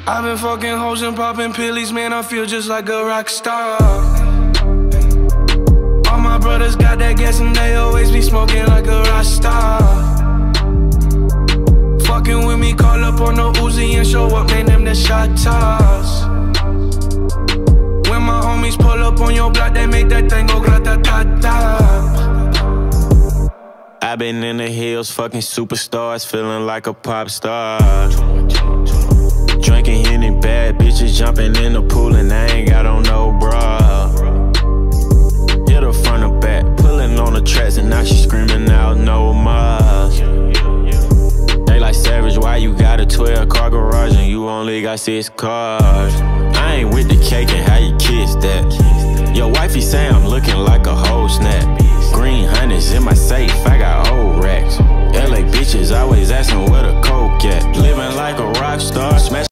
I've been fucking hoes and popping pillies, man, I feel just like a rock star. All my brothers got that gas and they always be smoking like a rock star. Fucking with me, call up on the Uzi and show up, man, them the shot toss. When my homies pull up on your block, they make that thing go grata-ta-ta. I've been in the hills, fucking superstars, feeling like a pop star. Drinking Henny, bad bitches jumping in the pool, and I ain't got on no bra. Hit her front or back, pulling on the tracks, and now she screaming out no more. They like, Savage, why you got a 12-car garage and you only got 6 cars? I ain't with the cake and how you kiss that. Your wifey say I'm looking like a whole snap. Green hundreds in my safe, I got old racks. LA bitches always asking where the coke at. Living like a rock star, smash